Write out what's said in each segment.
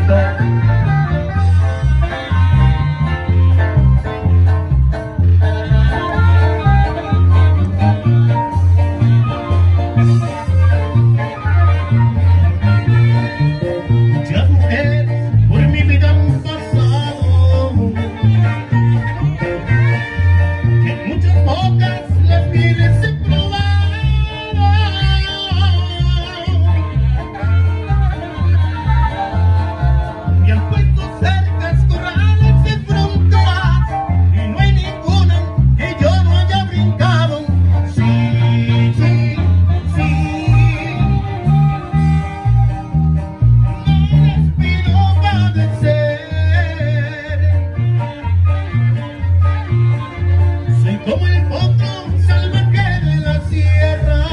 Pedrito. Muchas mujeres por mi vida han pasado, y en muchas bocas las mieles he probado. Me han puesto cercas, corrales de fronteras, y no hay ninguna que yo no haya brincado. Sí, sí, sí. Soy como el potro salvaje de la sierra,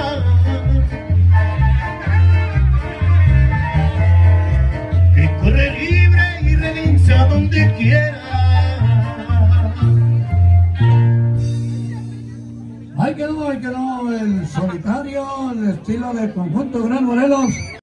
que corre libre y relincha donde quiera. Ahí quedó el solitario, el estilo del conjunto Gran Morelos.